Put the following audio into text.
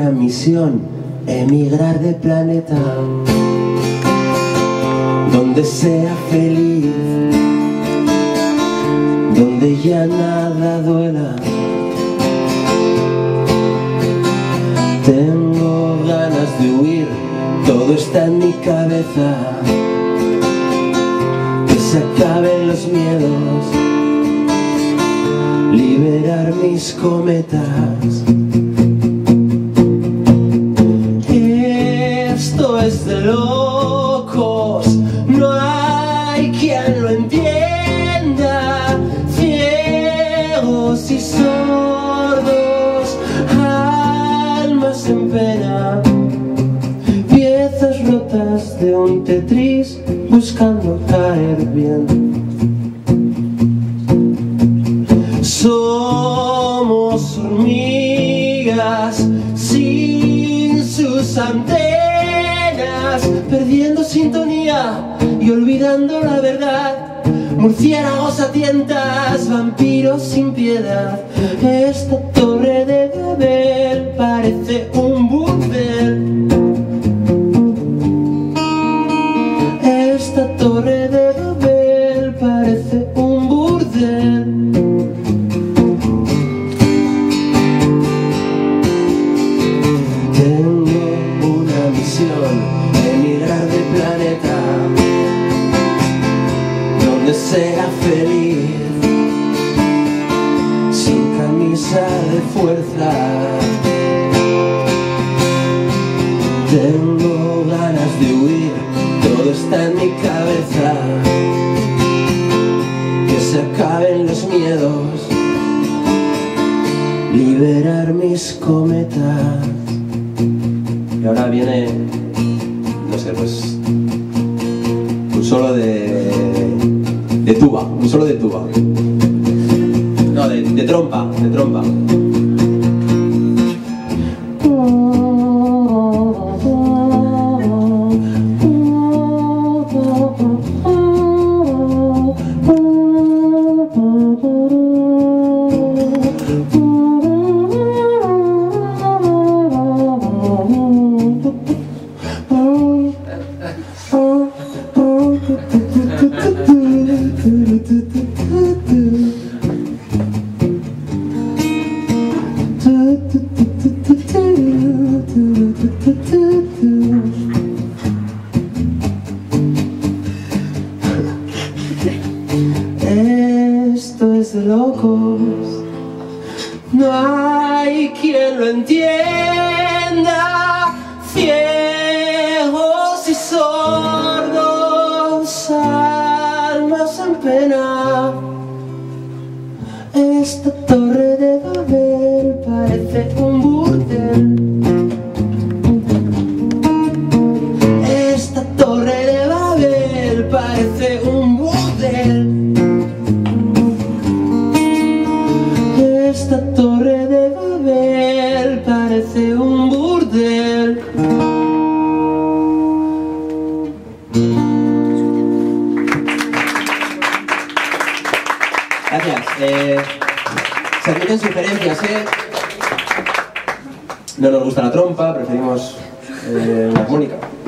una misión, emigrar de planeta donde sea feliz, donde ya nada duela. Tengo ganas de huir, todo está en mi cabeza, que se acaben los miedos, liberar mis cometas. Esto es de locos, no hay quien lo entienda, ciegos y sordos, almas en pena, piezas rotas de un Tetris buscando caer bien. Somos hormigas sin sus antenas, perdiendo sintonía y olvidando la verdad. Murciélagos a tientas, vampiros sin piedad. Esta torre de Babel parece un burdel. Esta torre de Babel parece un burdel. Tengo una misión, emigrar de planeta donde sea feliz, sin camisa de fuerza. Tengo ganas de huir, todo está en mi cabeza, que se acaben los miedos, liberar mis cometas. Y ahora viene, no sé, pues un solo de tuba, un solo de tuba. No, de trompa, de trompa. Esto es de locos, no hay quien lo entienda, ciegos y sordos, almas en pena. Esta torre de Babel parece un burdel. Esta torre de Babel parece un burdel. Esta torre de Babel parece un burdel. Gracias. Se admiten sugerencias, No nos gusta la trompa, preferimos una armónica.